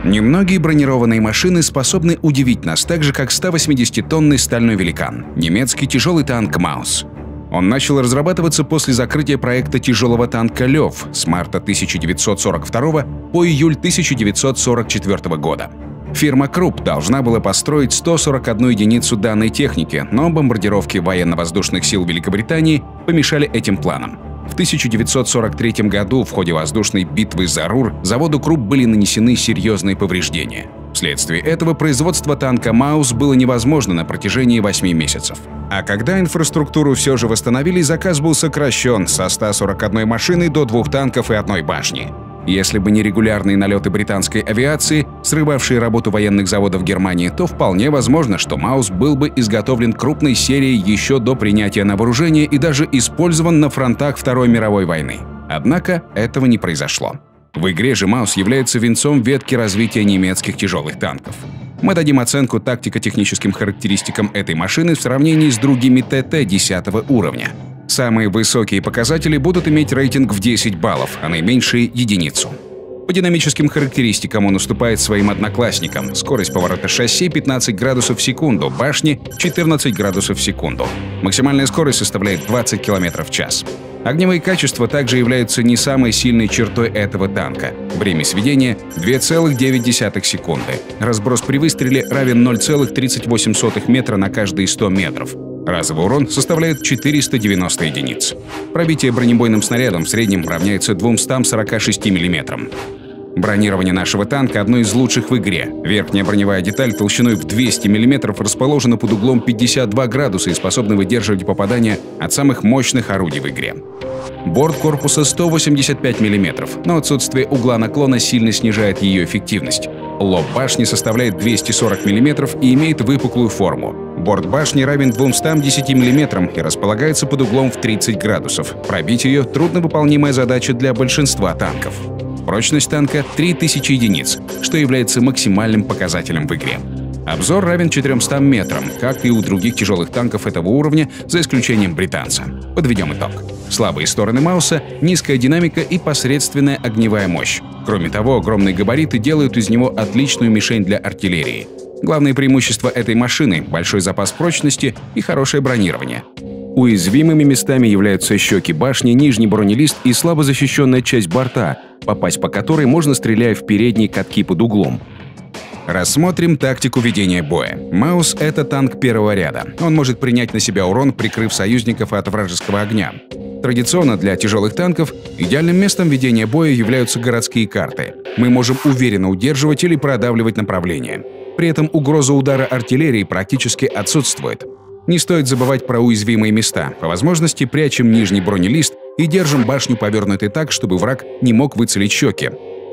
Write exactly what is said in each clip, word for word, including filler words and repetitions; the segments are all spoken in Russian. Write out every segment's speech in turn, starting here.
Немногие бронированные машины способны удивить нас так же, как сто восьмидесятитонный стальной великан – немецкий тяжелый танк «Маус». Он начал разрабатываться после закрытия проекта тяжелого танка «Лев» с марта тысяча девятьсот сорок второго по июль тысяча девятьсот сорок четвёртого года. Фирма Крупп должна была построить сто сорок одну единицу данной техники, но бомбардировки военно-воздушных сил Великобритании помешали этим планам. В тысяча девятьсот сорок третьем году в ходе воздушной битвы за Рур заводу Крупп были нанесены серьезные повреждения. Вследствие этого производство танка «Маус» было невозможно на протяжении восьми месяцев. А когда инфраструктуру все же восстановили, заказ был сокращен со ста сорока одной машины до двух танков и одной башни. Если бы не регулярные налеты британской авиации, срывавшие работу военных заводов Германии, то вполне возможно, что «Маус» был бы изготовлен крупной серией еще до принятия на вооружение и даже использован на фронтах Второй мировой войны. Однако этого не произошло. В игре же «Маус» является венцом ветки развития немецких тяжелых танков. Мы дадим оценку тактико-техническим характеристикам этой машины в сравнении с другими ТТ десятого уровня. Самые высокие показатели будут иметь рейтинг в десять баллов, а наименьшие — единицу. По динамическим характеристикам он уступает своим одноклассникам. Скорость поворота шасси — пятнадцать градусов в секунду, башни — четырнадцать градусов в секунду. Максимальная скорость составляет двадцать километров в час. Огневые качества также являются не самой сильной чертой этого танка. Время сведения — две целых девять десятых секунды. Разброс при выстреле равен ноль целых тридцать восемь сотых метра на каждые сто метров. Разовый урон составляет четыреста девяносто единиц. Пробитие бронебойным снарядом в среднем равняется двумстам сорока шести миллиметрам. Бронирование нашего танка одно из лучших в игре. Верхняя броневая деталь толщиной в двести миллиметров расположена под углом пятьдесят два градуса и способна выдерживать попадания от самых мощных орудий в игре. Борт корпуса сто восемьдесят пять миллиметров, но отсутствие угла наклона сильно снижает ее эффективность. Лоб башни составляет двести сорок миллиметров и имеет выпуклую форму. Борт башни равен двумстам десяти миллиметрам и располагается под углом в тридцать градусов. Пробить ее – трудновыполнимая задача для большинства танков. Прочность танка – три тысячи единиц, что является максимальным показателем в игре. Обзор равен четырёмстам метрам, как и у других тяжелых танков этого уровня, за исключением британца. Подведем итог. Слабые стороны «Мауса» — низкая динамика и посредственная огневая мощь. Кроме того, огромные габариты делают из него отличную мишень для артиллерии. Главное преимущество этой машины — большой запас прочности и хорошее бронирование. Уязвимыми местами являются щеки башни, нижний бронелист и слабо защищенная часть борта, попасть по которой можно, стреляя в передние катки под углом. Рассмотрим тактику ведения боя. «Маус» — это танк первого ряда. Он может принять на себя урон, прикрыв союзников от вражеского огня. Традиционно для тяжелых танков идеальным местом ведения боя являются городские карты. Мы можем уверенно удерживать или продавливать направление. При этом угроза удара артиллерии практически отсутствует. Не стоит забывать про уязвимые места. По возможности прячем нижний бронелист и держим башню повернутой так, чтобы враг не мог выцелить щеки.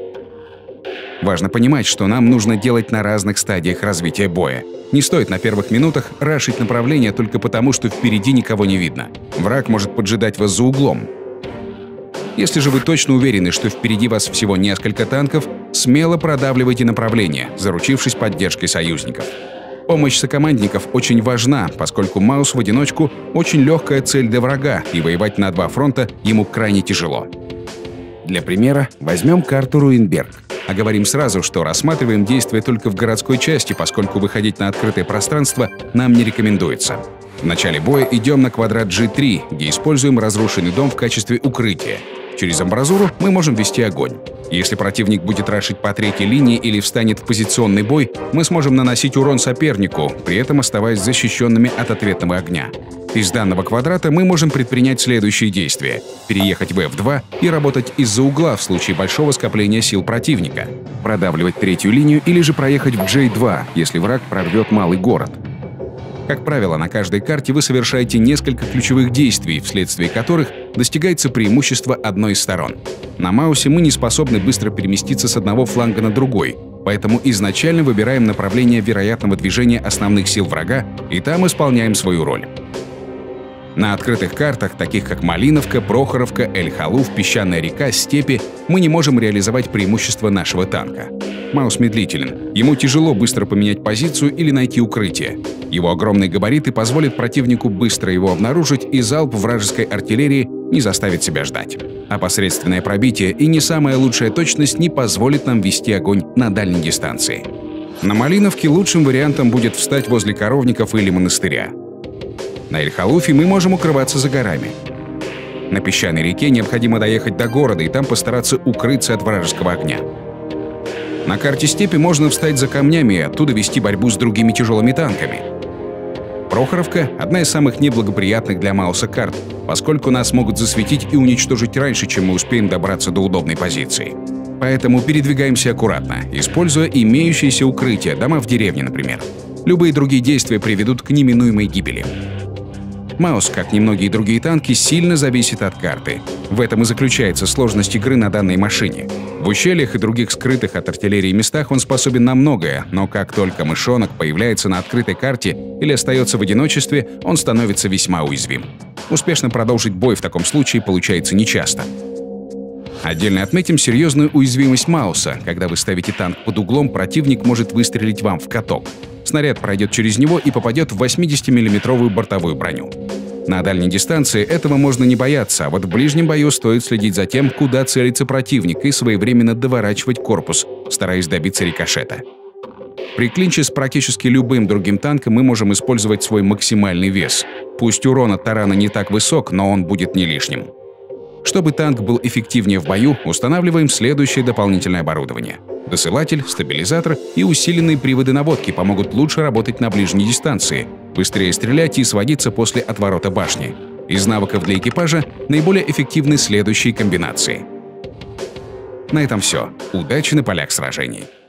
Важно понимать, что нам нужно делать на разных стадиях развития боя. Не стоит на первых минутах рашить направление только потому, что впереди никого не видно. Враг может поджидать вас за углом. Если же вы точно уверены, что впереди вас всего несколько танков, смело продавливайте направление, заручившись поддержкой союзников. Помощь сокомандников очень важна, поскольку «Маус» в одиночку – очень легкая цель для врага, и воевать на два фронта ему крайне тяжело. Для примера возьмем карту Руинберг. Оговорим сразу, что рассматриваем действия только в городской части, поскольку выходить на открытое пространство нам не рекомендуется. В начале боя идем на квадрат джи три, где используем разрушенный дом в качестве укрытия. Через амбразуру мы можем вести огонь. Если противник будет рашить по третьей линии или встанет в позиционный бой, мы сможем наносить урон сопернику, при этом оставаясь защищенными от ответного огня. Из данного квадрата мы можем предпринять следующие действия: переехать в эф два и работать из-за угла в случае большого скопления сил противника, продавливать третью линию или же проехать в джей два, если враг прорвет малый город. Как правило, на каждой карте вы совершаете несколько ключевых действий, вследствие которых достигается преимущество одной из сторон. На «Маусе» мы не способны быстро переместиться с одного фланга на другой, поэтому изначально выбираем направление вероятного движения основных сил врага и там исполняем свою роль. На открытых картах, таких как Малиновка, Прохоровка, Эль-Халуф, Песчаная река, Степи, мы не можем реализовать преимущество нашего танка. Маус медлителен. Ему тяжело быстро поменять позицию или найти укрытие. Его огромные габариты позволят противнику быстро его обнаружить, и залп вражеской артиллерии не заставит себя ждать. А посредственное пробитие и не самая лучшая точность не позволит нам вести огонь на дальней дистанции. На Малиновке лучшим вариантом будет встать возле коровников или монастыря. На Эль-Халуфе мы можем укрываться за горами. На песчаной реке необходимо доехать до города и там постараться укрыться от вражеского огня. На карте степи можно встать за камнями и оттуда вести борьбу с другими тяжелыми танками. Прохоровка – одна из самых неблагоприятных для Мауса карт, поскольку нас могут засветить и уничтожить раньше, чем мы успеем добраться до удобной позиции. Поэтому передвигаемся аккуратно, используя имеющиеся укрытия, дома в деревне, например. Любые другие действия приведут к неминуемой гибели. Маус, как немногие другие танки, сильно зависит от карты. В этом и заключается сложность игры на данной машине. В ущельях и других скрытых от артиллерии местах он способен на многое, но как только мышонок появляется на открытой карте или остается в одиночестве, он становится весьма уязвим. Успешно продолжить бой в таком случае получается нечасто. Отдельно отметим серьезную уязвимость Мауса. Когда вы ставите танк под углом, противник может выстрелить вам в каток. Снаряд пройдет через него и попадет в восьмидесятимиллиметровую бортовую броню. На дальней дистанции этого можно не бояться, а вот в ближнем бою стоит следить за тем, куда целится противник, и своевременно доворачивать корпус, стараясь добиться рикошета. При клинче с практически любым другим танком мы можем использовать свой максимальный вес. Пусть урон от тарана не так высок, но он будет не лишним. Чтобы танк был эффективнее в бою, устанавливаем следующее дополнительное оборудование. Досылатель, стабилизатор и усиленные приводы наводки помогут лучше работать на ближней дистанции, быстрее стрелять и сводиться после отворота башни. Из навыков для экипажа наиболее эффективны следующие комбинации. На этом все. Удачи на полях сражений!